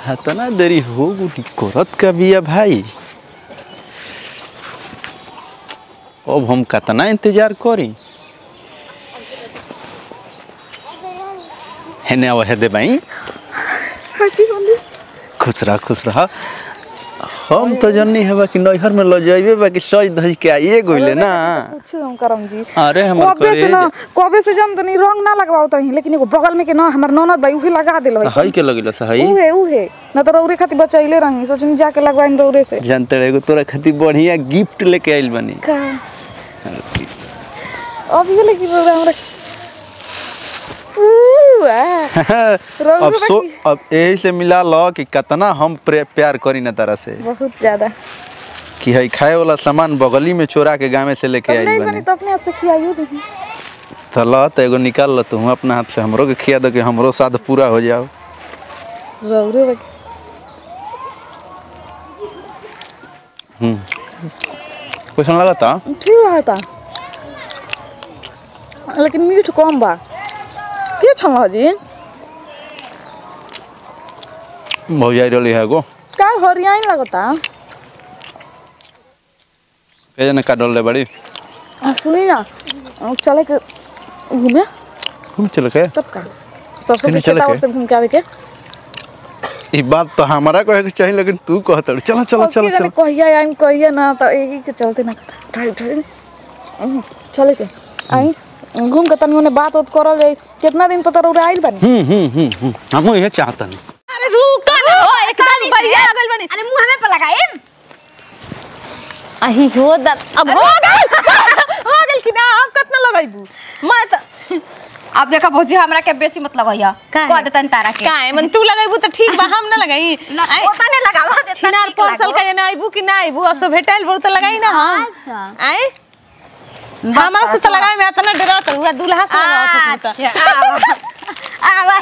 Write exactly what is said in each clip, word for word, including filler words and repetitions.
इतना देरी हो गुटी करत का बिया भाई। अब हम कितना इंतजार करी। हेने आवा है दे भाई। खुश रहा खुश रहा। हम तो जन्नी है कि नैहर में ल जाइबे बाकी सज धज के आइए गइले ना। पूछो हम करम जी। अरे हमर कबे से ना कबे से जम तनी रंग ना लगवाओ तनी लेकिन एगो बगल में के ना हमर ननद भाई उहे लगा देल है। हई के लगिला से हई उहे उहे ना तो रौरे खातिर बचैले रही सोचनी जाके लगवाइन रौरे से। जानते एगो तोरा खातिर बढ़िया गिफ्ट लेके आइल बनी। का अब ये लेके हमरा अब सो अब यही से मिला लो कि कितना हम प्यार करी ना तरह से बहुत ज्यादा कि है खाए वाला सामान बगली में चोरा के गाँव से लेके आई बनी तो अपने हाथ से खियाइयो दही तो लो तो एगो निकाल लो तू अपना हाथ से हमरो के खिया दो कि हमरो साथ पूरा हो जाओ। रौरे हम्म कैसा लगा था? ठीक रहा था लेकिन मीठ कम बा। के छला जी भौजाई डली है गो का हरियाई लगता के जने का डल ले बड़ी सुनी ना चले के घूमे घूम चले के तब का सरसों के खेत और से घूम के आवे के ई बात तो हमारा कहे के चाहिए लेकिन तू कहत चलो चलो चलो चलो कहिया आइम कहिया ना तो एक के चलते ना उठाई उठाई चले के आई घूम के तनी ओने बात उत करल जाई कितना दिन पता रौरे आइल बानी। हम्म हम्म हम्म हम यही चाहतनी। अरे रुक ना हो एकदम बढ़िया लगल बानी। अरे मुंह में पे लगाएम अही हो द अब हो गइल हो गइल कि ना अब कितना लगाइबू मैं त अब देखा भौजी हमरा के बेसी मत लगाइया कह देतन तारा के काहे मन तू लगाइबू त ठीक बा हम ना लगाई ओता ने लगावा देता छिनार परसल का ना आइबू कि ना आइबू असो भेटाइल बोल त लगाई ना हम अच्छा आए हमरा से तो लगाए में इतना डरा त हुआ दूल्हा से लगावत त अच्छा आवा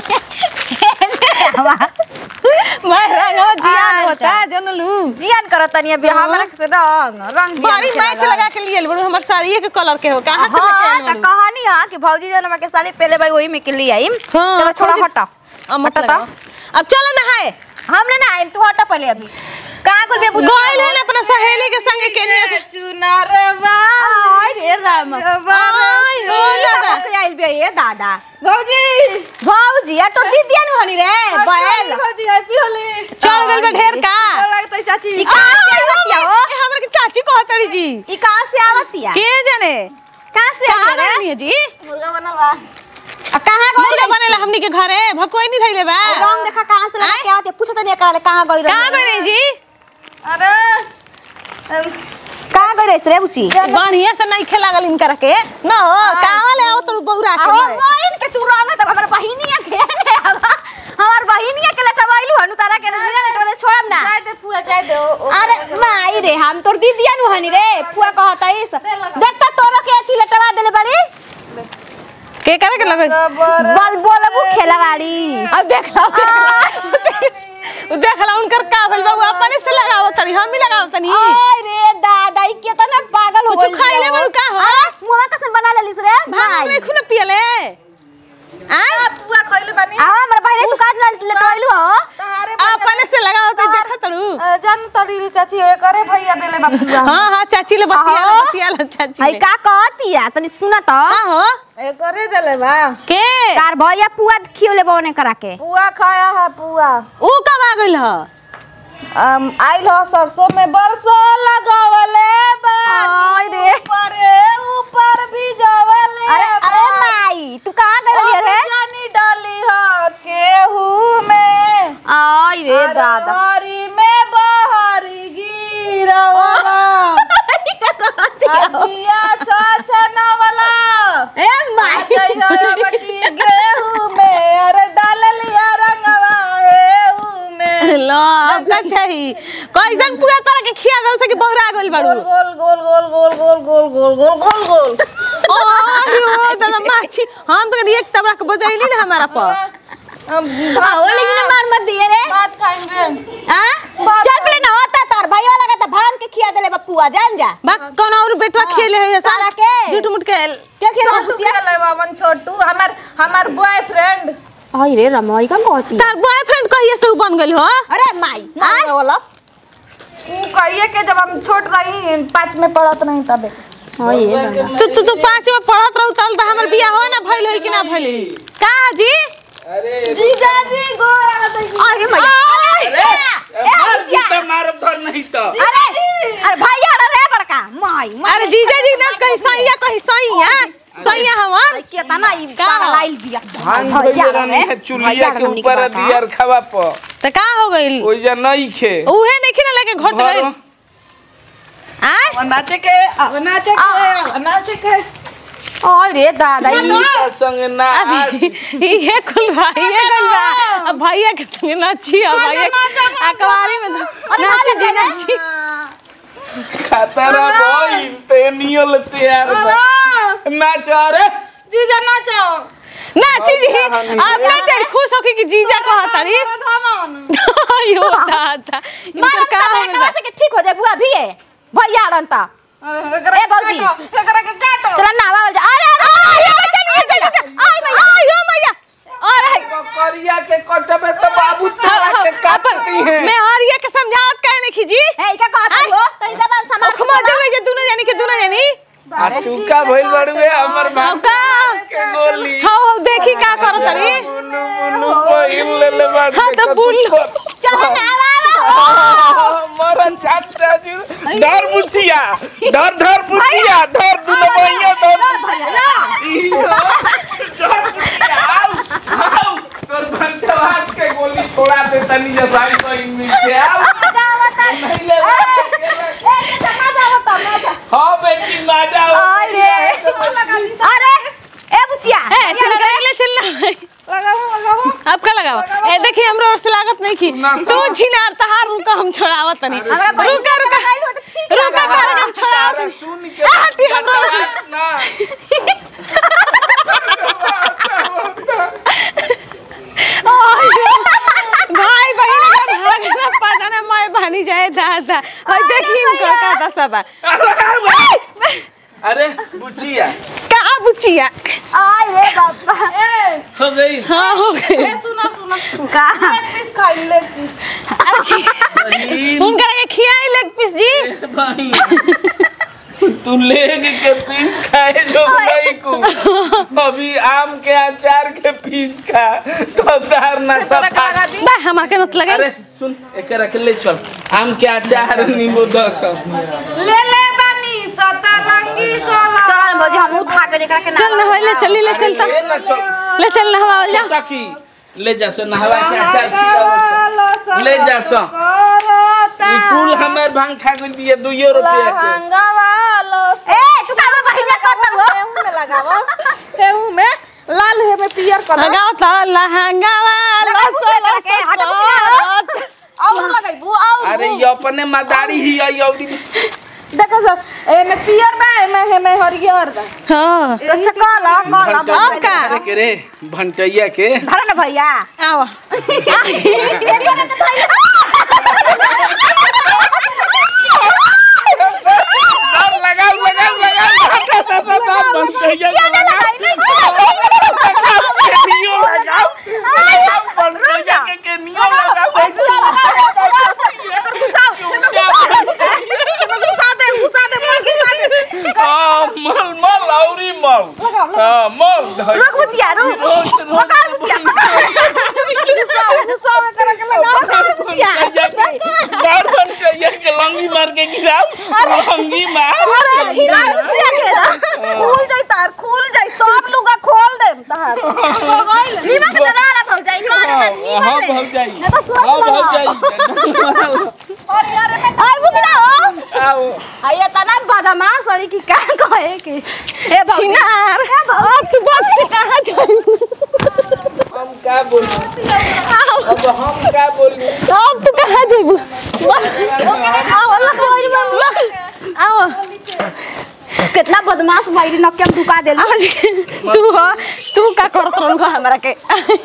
आवा मैं रंगो जियान होता जनलू जियान करतनी अभी हमरा से रंग रंग बड़ी मैच लगा के लिए बड़ू हमर साड़ी के कलर के हो कहां से लेके आइल त कहानी हां कि भौजी जन हमरा के साड़ी पहले भाई वही में के लिए आइम चलो छोड़ा हटा हटा अब चलो ना है हमने ना आइम तू हटा पहले अभी कहां गुल बेबू गइल है ना अपना सहेली के संगे केने चुनारवा आय रे राम आय हो दादा से आइल बे ये दादा भौजी भौजी या तो दीदिया न हनी रे बैल भौजी हैप्पी होली चल गइल बे ढेर का लगतै चाची ई कहां से आवतिया हो हमरा के चाची कहतड़ी जी ई कहां से आवतिया के जाने कहां से आवतिया रे जी मुर्गा बनवा आ कहां गइल बनेला हमनी के घरे भकोई नहीं थैले बा रंग देखा कहां से लेके आवत पूछत नहीं एकरा कहां गइल कहां गइल जी अरे कहां गइल रे बुची बढ़िया से नहीं खेला गल इनकर के न कहां ले आओ तू बहुरा के ओ मोइन के तू रंग त हमर बहिनिया के हमर बहिनिया के लटवाइलु हनु तारा के बिना लटवाले छोड़म ना जाय दे फुआ जाय दे अरे माई रे हम तोर दीदिया नु हनी रे फुआ कहतइस देखता तोरो के अथी लटवा देले बड़ी के करे के लगे बल बोलबू खेलावाड़ी अब देख लो देख लो उनकर का भइल बाबू अपने से लगाओ तनी हम ही लगाओ तनी ओए रे दादा ई केतना पागल हो गइल कुछ खाइले बड़ू का हो मुंह कैसे बना लेलिस रे भाई मैं खुना पियले आ पुआ खइले बानी आ हमर भाई तू काट लटवाइलु हो तारे अपने से लगाओ त देख तड़ू जन तड़ी रे चाची ए करे भैया देले बाबू हां हां चाची ले बतिया बतिया चाची आई का कहतिया तनी सुना त का हो ए करे देले बा के तार भैया पुआ खियोले बने करा के पुआ खाया है पुआ ऊ कब आ गइल ह um आइल ह सरसों में बरसो लगावले बानी रे ऊपर ऊपर भी जावले अरे अरे माई तू कहां गइल रे जानी डाली ह केहू में आई रे दादा हरी में बहरी गिरवाला अजिया छछना वाला ए माई बकी गेहूं में अरे डाल लिया रंगवा हेऊ में ला अब का चाहिए कैसन पूरा तरह के खिया दल से कि बहुरा गइल बाड़ू गोल गोल गोल गोल गोल गोल गोल गोल गोल गोल ओ ओ दादा माछी हम तो एक तबरा के बजाइली ना हमारा पर हम आओ लेकिन मार मत दिए रे बात खाइन रे हां चल पले ना होता तोर भाई वाला का त भान के खिया देले बपुआ जान जा बा कौन और बेटवा खेले है सारा के झूठ मुठ के के खेले बुचिया ले बावन छोटू हमर हमर बॉयफ्रेंड आई रे रमई का कहती तार बॉयफ्रेंड कहिए से बन गइल हो? अरे माई ना बोला ऊ कहिए के जब हम छोट रही पाँच में पढ़त नहीं तबे। हां ये तू तू तू पाँच में पढ़त रहू तल त हमर बियाह हो ना भइल होई कि ना भइल? का जी? अरे जीजा जी गोरा दई। अरे मैया अरे मार जीता मार धर नहीं तो अरे अरे भैया रे बड़का माई अरे जीजा जी ना कहीं सैया कहीं सैया सैया हवन के तना ई का लाइल बिया भांग भैया रानी है चुलिया के ऊपर दियार खावा प त का हो गइल? ओइ जा नहीं खे उहे नहीं खिना लेके घट गइल। आय नाचे के अब नाचे के अब नाचे के ओए रे दादा ई का संग ना अभी ये खुल भाई ये गइल बा। अब भैया के संग नाची अब भैया अकवारी में नाची जी नाची खतरा भइल ते नियल तैयार बा नाच रे जीजा नाचो नाची जी अब नाचे खुश होके कि जीजा कहतरी यो दादा इनका का हो गइल बा? से ठीक हो जाए बुआ भी है भैया रंता ए बाबूजी एकरा के काटो चल ना आवा जा अरे अरे चल चल चल आई भैया आई हो मैया अरे बकरिया के कटबे तो बाबू तोरा के काटती है मैं और ये के समझात काहे नहीं खीजी ए का कहत हो तनी जबान संभाल खमा जब जे दुनो जानी के दुनो जानी आ चुका भइल बड़ुए हमर भाग का के गोली हां हां देखी का करतरी मुनु मुनु पहिल ले ले बाड़ हां तो बुल चल ना आवा मरन चाचा जी डर बुचिया डर डर बुचिया डर दुनो भैया डर डर बुचिया आओ आओ तोर भंटवास के गोली छोड़ा दे तनी जे सारी को इन के आओ नहीं ले हां बेटी ना जाओ अरे ए बुचिया ए सुन कर ले चलना लगाओ लगाओ आपका लगाओ ए देखिए हमरा और से लागत नहीं की तू छिनार तहार रुका हम छोड़ावत नहीं रुका रुका रुका कर हम छोड़ावत सुन के हटी हमरा ना भाई बहन का भागना पाजाना मैं बनी जाए दादा और देखी उनको का दसबा अरे बुचिया का बुचिया आई रे बाबा हो गई हां हो गई सुना सुना का पीस खाई ले पीस उनका के खियाई लेग पीस जी भाई तू लेग के पीस खाए जो नहीं को अभी आम के अचार के पीस खा तो दार ना सफा बा हमार के नत लगे अरे सुन एकरा के ले चल आम के अचार नींबू दस ले ले बानी सतरंगी कला चल बाबूजी हम उठा के लेकर के ना चल ना ले चल ले चलता ले ना चल ले चल ना हवा जा ताकि ले जा सो नहवा के अचार खिलाओ ले जा सो ई कुल हमें भांग खा गई दिए दो रुपया के हंगावालो ए तू का भैया कर लगो तेहू में लगावो तेहू में लाल है में पियर कलर लगाओ तो लहंगा वाला सोला के हट और लगाइबू और अरे ये अपने मदारी ही आई औरी देखो सर ए में पियर बा ए में है में हरियर बा हां तो चकला कला अब का अरे के रे भंटैया के धर ना भैया आओ लगाओ लगाओ लगाओ भंटैया के लगाओ केनियो लगाओ भंटैया के केनियो लगाओ मल मल औरी मल हां मल रुक बुचिया रुक लगा बुचिया सब कर के लगा बार भंटैया के लंगी मार के गिराओ लंगी मार अरे छिरा छिरा के खुल जाई तार खुल जाई सब लुगा खोल दे तार हो गइल नीमा से डरा रहा भौजाई हां भग जाई ना तो सोच हां लो भग जाई और यार में आई बुकड़ा हो आओ आया तना बादामा सड़ी की का कहे के ए भौजी छिनार अब तू बच के कहां जाई हम का बोलू अब हम का बोलू अब तू कहां जाइबू आओ लगवाई बाबू आओ कितना बदमाश भाई न के दुका देल आज तू हो तू का करत रहलू हमरा के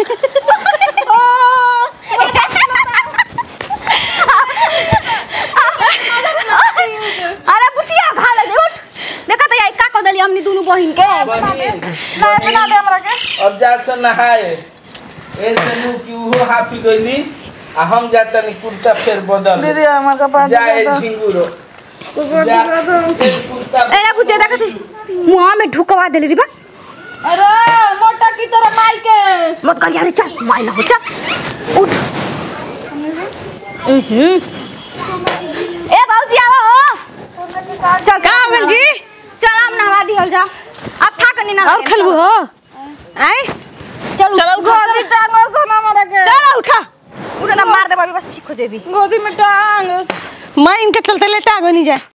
अरे बुचिया भाले दे उठ देखा त यही का कर देली हमनी दोनों बहिन के बनी ना दे हमरा के अब जा से नहाए ऐसे नु कि वो हाफी गइली आ हम जाता नहीं कुर्ता फेर बदल दीदी हमर का पास जाए झिंगुरो जा कुर्ता ए ना कुछ देखत मुंह में ढुकवा देली रे बा अरे मोटा की तरह माई के मत कर यार चल माई ना हो चल उठ ए बाबूजी आओ हो चल का भेल जी चल हम नहवा दिहल जा अब था कनी ना और खेलबू हो आई चल चल उठा गोदी टांगो सोना मरा के चल उठा उठा ना मार दे बाबी बस ठीक हो जेबी गोदी में टांग मैं इनके चलते लेटा गो नहीं जाए